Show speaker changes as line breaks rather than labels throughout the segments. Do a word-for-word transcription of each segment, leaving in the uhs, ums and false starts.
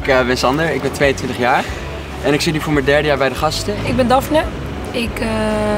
Ik uh, ben Sander, ik ben tweeëntwintig jaar en ik zit nu voor mijn derde jaar bij de gasten.
Ik ben Daphne, ik uh,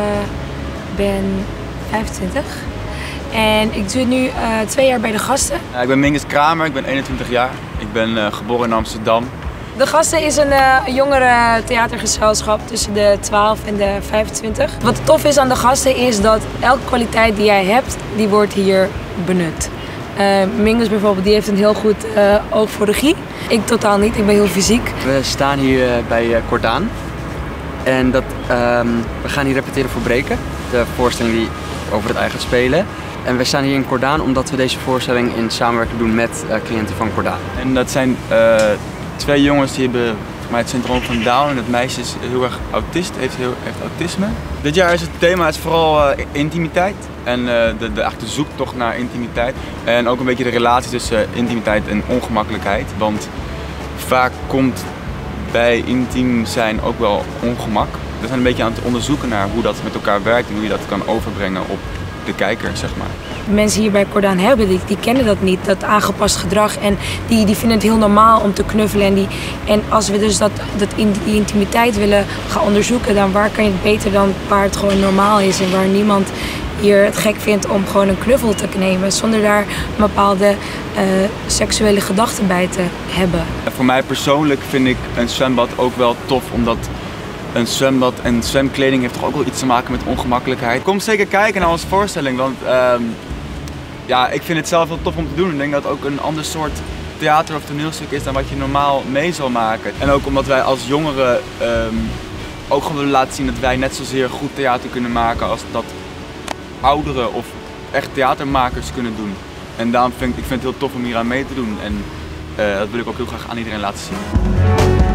ben vijfentwintig en ik zit nu uh, twee jaar bij de gasten.
Uh, ik ben Mingus Kramer, ik ben eenentwintig jaar. Ik ben uh, geboren in Amsterdam.
De Gasten is een uh, jongere theatergezelschap tussen de twaalf en de vijfentwintig. Wat tof is aan de Gasten is dat elke kwaliteit die jij hebt, die wordt hier benut. Uh, Mingus bijvoorbeeld, die heeft een heel goed uh, oog voor regie. Ik totaal niet, ik ben heel fysiek.
We staan hier uh, bij uh, Cordaan en dat, um, we gaan hier repeteren voor Breken, de voorstelling die over het ei gaat spelen. En we staan hier in Cordaan omdat we deze voorstelling in samenwerking doen met uh, cliënten van Cordaan.
En dat zijn uh, twee jongens die hebben voor mij het syndroom van Down en het meisje is heel erg autist, heeft, heel, heeft autisme. Dit jaar is het thema is vooral uh, intimiteit en uh, de, de, eigenlijk de zoektocht naar intimiteit. En ook een beetje de relatie tussen uh, intimiteit en ongemakkelijkheid. Want vaak komt bij intiem zijn ook wel ongemak. We zijn een beetje aan het onderzoeken naar hoe dat met elkaar werkt en hoe je dat kan overbrengen op de kijker, zeg maar.
Mensen hier bij Cordaan hebben, die, die kennen dat niet, dat aangepast gedrag. En die, die vinden het heel normaal om te knuffelen. En, die, en als we dus dat, dat in, die intimiteit willen gaan onderzoeken, dan waar kan je het beter dan waar het gewoon normaal is. En waar niemand hier het gek vindt om gewoon een knuffel te nemen. Zonder daar een bepaalde uh, seksuele gedachten bij te hebben.
Voor mij persoonlijk vind ik een zwembad ook wel tof, omdat een zwembad en zwemkleding heeft toch ook wel iets te maken met ongemakkelijkheid. Kom zeker kijken naar onze voorstelling, want uh, ja, ik vind het zelf heel tof om te doen. Ik denk dat het ook een ander soort theater of toneelstuk is dan wat je normaal mee zal maken. En ook omdat wij als jongeren um, ook gewoon willen laten zien dat wij net zozeer goed theater kunnen maken als dat ouderen of echt theatermakers kunnen doen. En daarom vind ik, ik vind het heel tof om hier aan mee te doen en uh, dat wil ik ook heel graag aan iedereen laten zien.